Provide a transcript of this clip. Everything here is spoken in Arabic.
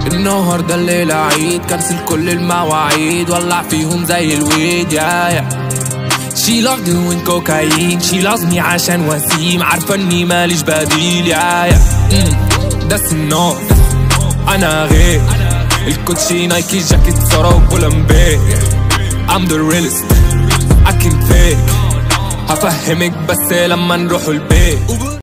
النهارده الليلة عيد، كنسل كل المواعيد، ولع فيهم زي الويد. يا She loves doing cocaine، She loves me عشان وسيم، عارفة اني ماليش بديل. يا ده النار انا غير، الكوتشي نايكي جاكيت سارا وبولمبيك. I'm the realest I can fake، هفهمك بس لما نروح البيت.